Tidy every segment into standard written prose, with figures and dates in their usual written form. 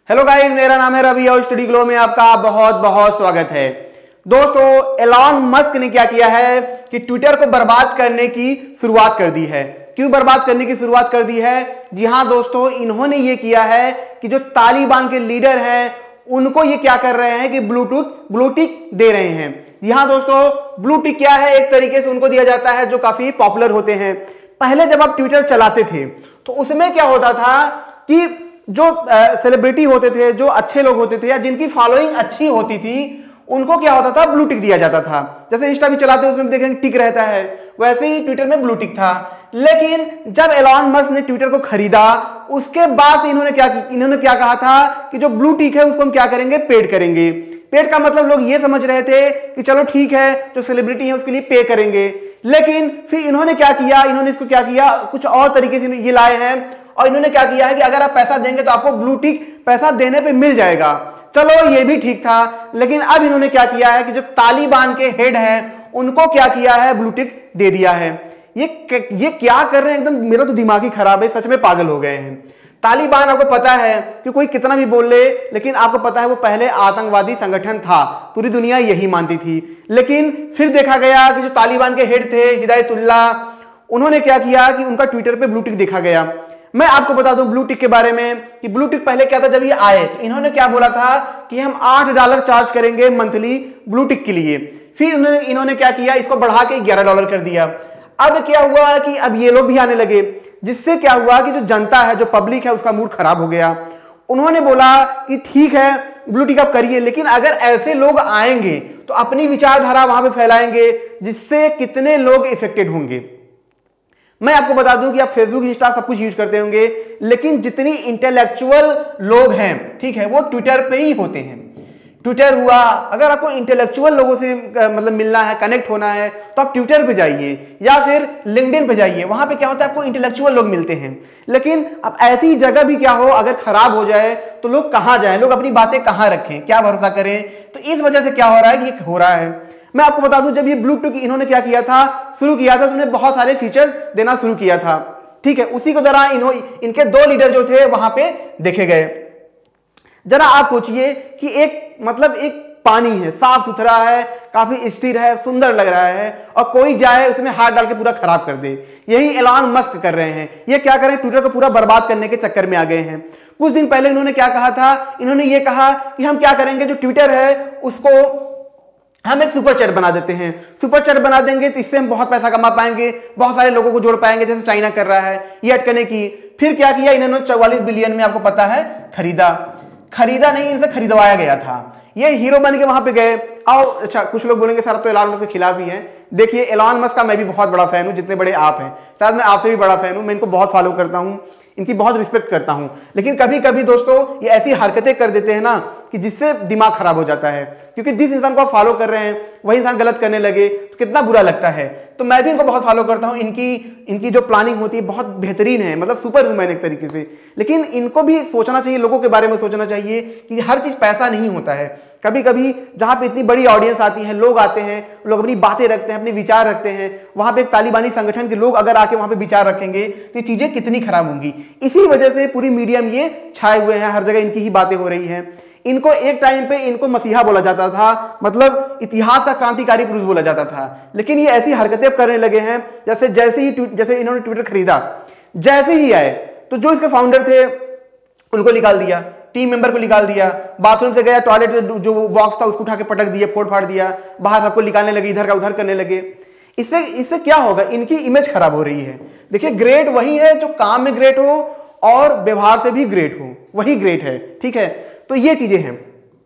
Hello guys, मेरा नाम है रवि और स्टडी ग्लो में आपका बहुत बहुत स्वागत है। दोस्तों, एलॉन मस्क ने क्या किया है कि ट्विटर को बर्बाद करने की शुरुआत कर दी है। क्यों बर्बाद करने की शुरुआत कर दी है? जी हां दोस्तों, इन्होंने ये किया है कि जो तालिबान के लीडर हैं उनको ये क्या कर रहे हैं कि ब्लू टिक दे रहे हैं। जी हां दोस्तों, ब्लू टिक क्या है? एक तरीके से उनको दिया जाता है जो काफी पॉपुलर होते हैं। पहले जब आप ट्विटर चलाते थे तो उसमें क्या होता था कि जो सेलिब्रिटी होते थे, जो अच्छे लोग होते थे या जिनकी फॉलोइंग अच्छी होती थी, उनको क्या होता था, ब्लू टिक दिया जाता था। जैसे इंस्टा भी चलाते उसमें देखेंगे टिक रहता है, वैसे ही ट्विटर में ब्लू टिक था। लेकिन जब एलॉन मस्क ने ट्विटर को खरीदा उसके बाद इन्होंने क्या कहा था कि जो ब्लू टिक है उसको हम क्या करेंगे, पेड करेंगे। पेड का मतलब लोग ये समझ रहे थे कि चलो ठीक है, जो सेलिब्रिटी है उसके लिए पे करेंगे। लेकिन फिर इन्होंने क्या किया, इन्होंने इसको क्या किया, कुछ और तरीके से ये लाए हैं और इन्होंने क्या किया है कि अगर आप पैसा देंगे तो आपको ब्लू टिक पैसा देने पे मिल जाएगा। चलो ये भी ठीक था, लेकिन अब इन्होंने क्या किया है कि जो तालिबान के हेड हैं उनको क्या किया है, ब्लू टिक दे दिया है। ये क्या कर रहे हैं, एकदम मेरा तो दिमाग ही खराब है, सच में पागल हो गए हैं। तालिबान आपको पता है कि कोई कितना भी बोल ले, लेकिन आपको पता है वो पहले आतंकवादी संगठन था, पूरी दुनिया यही मानती थी। लेकिन फिर देखा गया कि जो तालिबान के हेड थे हिदायतुल्लाह, उन्होंने क्या किया कि उनका ट्विटर पे ब्लू टिक देखा गया। मैं आपको बता दूं ब्लू टिक के बारे में कि ब्लू टिक पहले क्या था। जब ये आए तो इन्होंने क्या बोला था कि हम $8 चार्ज करेंगे मंथली ब्लू टिक के लिए। फिर इन्होंने क्या किया, इसको बढ़ा के $11 कर दिया। अब क्या हुआ कि अब ये लोग भी आने लगे, जिससे क्या हुआ कि जो जनता है, जो पब्लिक है, उसका मूड खराब हो गया। उन्होंने बोला कि ठीक है ब्लू टिक आप करिए, लेकिन अगर ऐसे लोग आएंगे तो अपनी विचारधारा वहां पे फैलाएंगे, जिससे कितने लोग इफेक्टेड होंगे। मैं आपको बता दूं कि आप फेसबुक, इंस्टा सब कुछ यूज करते होंगे, लेकिन जितनी इंटेलेक्चुअल लोग हैं, ठीक है, वो ट्विटर पे ही होते हैं। ट्विटर हुआ, अगर आपको इंटेलेक्चुअल लोगों से मतलब मिलना है, कनेक्ट होना है, तो आप ट्विटर पे जाइए या फिर लिंक्डइन पे जाइए। वहां पे क्या होता है, आपको इंटेलेक्चुअल लोग मिलते हैं। लेकिन अब ऐसी जगह भी क्या हो, अगर खराब हो जाए तो लोग कहां जाएं, लोग अपनी बातें कहां रखें, क्या भरोसा करें। तो इस वजह से क्या हो रहा है कि ये हो रहा है। मैं आपको बता दूं, जब ये ब्लू टिक इन्होंने क्या किया था, शुरू किया था, तो उन्होंने बहुत सारे फीचर्स देना शुरू किया था, ठीक है। उसी के दौरान इनके 2 लीडर जो थे वहां पे देखे गए। जरा आप सोचिए कि एक पानी है, साफ सुथरा है, काफी स्थिर है, सुंदर लग रहा है, और कोई जाए उसमें हाथ डाल के पूरा खराब कर दे। यही एलॉन मस्क कर रहे हैं। ये क्या करें, ट्विटर को पूरा बर्बाद करने के चक्कर में आ गए हैं। कुछ दिन पहले इन्होंने क्या कहा था, इन्होंने ये कहा कि हम क्या करेंगे, जो ट्विटर है उसको हम एक सुपर चैट बना देते हैं। सुपर चैट बना देंगे तो इससे हम बहुत पैसा कमा पाएंगे, बहुत सारे लोगों को जोड़ पाएंगे, जैसे चाइना कर रहा है। ये अटकने की फिर क्या किया इन्होंने, 44 बिलियन में आपको पता है खरीदा नहीं, इनसे खरीदवाया गया था। ये हीरो बन के वहां पे गए। आओ, अच्छा कुछ लोग बोलेंगे सर तो एलॉन मस्क के खिलाफ ही हैं। देखिए, एलॉन मस्क का मैं भी बहुत बड़ा फैन हूं, जितने बड़े आप हैं, शायद मैं आपसे भी बड़ा फैन हूं। मैं इनको बहुत फॉलो करता हूं, इनकी बहुत रिस्पेक्ट करता हूं। लेकिन कभी कभी दोस्तों ये ऐसी हरकतें कर देते हैं ना कि जिससे दिमाग खराब हो जाता है, क्योंकि जिस इंसान को आप फॉलो कर रहे हैं वही इंसान गलत करने लगे तो कितना बुरा लगता है। तो मैं भी इनको बहुत फॉलो करता हूं। इनकी जो प्लानिंग होती है बहुत बेहतरीन है, मतलब सुपर ह्यूमन एक तरीके से। लेकिन इनको भी सोचना चाहिए, लोगों के बारे में सोचना चाहिए कि हर चीज पैसा नहीं होता है। कभी कभी जहां पे इतनी बड़ी ऑडियंस आती है, लोग आते हैं, लोग अपनी बातें रखते हैं, अपने विचार रखते हैं, वहां पे एक तालिबानी संगठन के लोग अगर आके वहां पे विचार रखेंगे तो ये चीजें कितनी खराब होंगी। इसी वजह से पूरी मीडिया में ये छाए हुए हैं, हर जगह इनकी ही बातें हो रही हैं। इनको एक टाइम पे इनको मसीहा बोला जाता था, मतलब इतिहास का क्रांतिकारी पुरुष बोला जाता था। लेकिन ये ऐसी हरकतें करने लगे हैं जैसे इन्होंने ट्विटर खरीदा, जैसे ही आए तो जो इसके फाउंडर थे उनको निकाल दिया, टीम मेंबर को निकाल दिया, बाथरूम से गया, टॉयलेट जो बॉक्स था उसको उठा के पटक दिया, फोड़ फाड़ दिया, बाहर सबको निकालने लगे, इधर का उधर करने लगे। इससे क्या होगा, इनकी इमेज खराब हो रही है। देखिए, ग्रेट वही है जो काम में ग्रेट हो और व्यवहार से भी ग्रेट हो, वही ग्रेट है, ठीक है। तो ये चीजें हैं।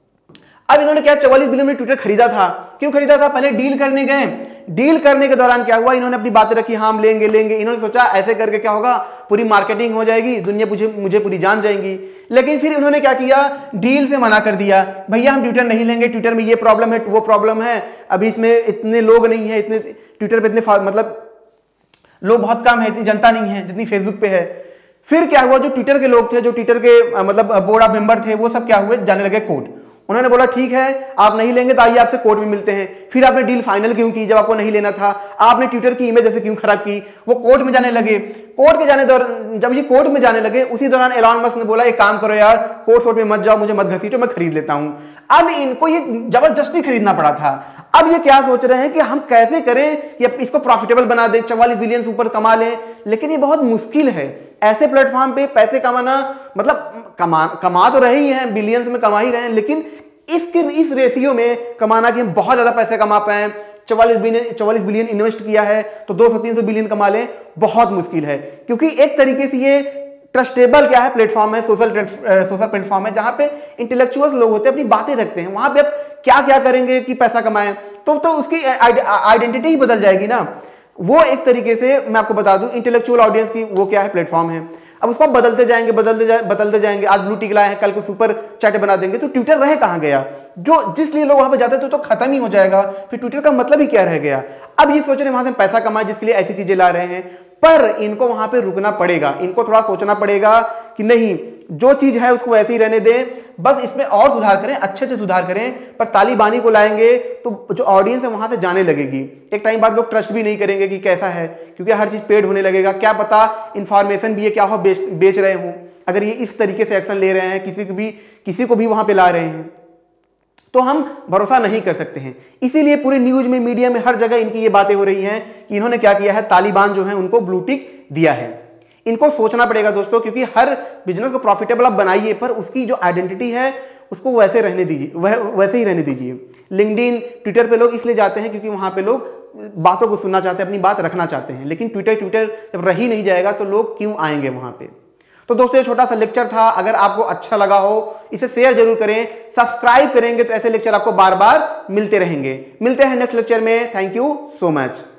अब इन्होंने क्या 44 बिलियन में ट्विटर खरीदा था। क्यों खरीदा था? पहले डील करने गए। डील करने के दौरान क्या हुआ, इन्होंने अपनी बातें रखी, हाँ हम लेंगे। इन्होंने सोचा ऐसे करके क्या होगा, पूरी मार्केटिंग हो जाएगी, दुनिया मुझे पूरी जान जाएंगी। लेकिन फिर इन्होंने क्या किया, डील से मना कर दिया। भैया हम ट्विटर नहीं लेंगे, ट्विटर में ये प्रॉब्लम है, वो प्रॉब्लम है, अभी इसमें इतने लोग नहीं है, इतने ट्विटर पे इतने मतलब लोग बहुत कम है, इतनी जनता नहीं है जितनी फेसबुक पे है। फिर क्या हुआ, जो ट्विटर के लोग थे, जो ट्विटर के मतलब बोर्ड ऑफ मेंबर थे, वो सब क्या हुए, जाने लगे कोर्ट। उन्होंने बोला ठीक है आप नहीं लेंगे तो आइए आपसे कोर्ट में मिलते हैं। फिर आपने डील फाइनल क्यों की जब आपको नहीं लेना था? आपने ट्विटर की इमेज ऐसे क्यों खराब की? वो कोर्ट में जाने लगे। कोर्ट के जाने दौरान, जब ये कोर्ट में जाने लगे, उसी दौरान एलॉन मस्क ने बोला एक काम करो यार, कोर्ट में मत जाओ, मुझे मत घसीटो, मैं खरीद लेता हूं। अब इनको ये जबरदस्ती खरीदना पड़ा था। अब ये क्या सोच रहे हैं कि हम कैसे करें कि इसको प्रॉफिटेबल बना दें, 44 बिलियन से ऊपर कमा लें, लेकिन ये बहुत मुश्किल है। ऐसे प्लेटफॉर्म पे पैसे कमाना, मतलब कमा तो रहे ही हैं, बिलियंस में कमा ही रहे हैं, लेकिन इस रेशियो में कमाना कि हम बहुत ज्यादा पैसे कमा पाए, 44 बिलियन इन्वेस्ट किया है तो 200-300 बिलियन कमा लें, बहुत मुश्किल है। क्योंकि एक तरीके से ये ट्रस्टेबल क्या है प्लेटफॉर्म है, सोशल प्लेटफॉर्म है, जहां पे इंटेलेक्चुअल लोग होते हैं, अपनी बातें रखते हैं। वहां पे आप क्या क्या करेंगे कि पैसा कमाएं, तो उसकी आइडेंटिटी ही बदल जाएगी ना। वो एक तरीके से मैं आपको बता दूं, इंटेलेक्चुअल ऑडियंस की वो क्या है, प्लेटफॉर्म है। अब उसको बदलते जाएंगे, बदलते जाएंगे। आज ब्लू टिक लाए हैं, कल को सुपर चैट बना देंगे, तो ट्विटर रह कहां गया? जो जिसलिए लोग वहां पे जाते थे तो खत्म ही हो जाएगा, फिर ट्विटर का मतलब ही क्या रह गया? अब ये सोच रहे हैं वहां से पैसा कमाए, जिसके लिए ऐसी चीजें ला रहे हैं, पर इनको वहां पे रुकना पड़ेगा। इनको थोड़ा सोचना पड़ेगा कि नहीं, जो चीज है उसको वैसे ही रहने दें, बस इसमें और सुधार करें, अच्छे से सुधार करें, पर तालिबानी को लाएंगे तो जो ऑडियंस है वहां से जाने लगेगी। एक टाइम बाद लोग ट्रस्ट भी नहीं करेंगे कि कैसा है, क्योंकि हर चीज पेड होने लगेगा। क्या पता इंफॉर्मेशन भी ये क्या हो बेच रहे हो, अगर ये इस तरीके से एक्शन ले रहे हैं, किसी को भी वहां पे ला रहे हैं, तो हम भरोसा नहीं कर सकते हैं। इसीलिए पूरे न्यूज में, मीडिया में, हर जगह इनकी ये बातें हो रही हैं कि इन्होंने क्या किया है, तालिबान जो है उनको ब्लू टिक दिया है। इनको सोचना पड़ेगा दोस्तों, क्योंकि हर बिजनेस को प्रॉफिटेबल आप बनाइए, पर उसकी जो आइडेंटिटी है उसको वैसे रहने दीजिए, वैसे ही रहने दीजिए। लिंक्डइन, ट्विटर पे लोग इसलिए जाते हैं क्योंकि वहां पे लोग बातों को सुनना चाहते हैं, अपनी बात रखना चाहते हैं। लेकिन ट्विटर जब रही नहीं जाएगा तो लोग क्यों आएंगे वहां पे? तो दोस्तों ये छोटा सा लेक्चर था। अगर आपको अच्छा लगा हो, इसे शेयर जरूर करें, सब्सक्राइब करेंगे तो ऐसे लेक्चर आपको बार बार मिलते रहेंगे। मिलते हैं नेक्स्ट लेक्चर में। Thank you so much.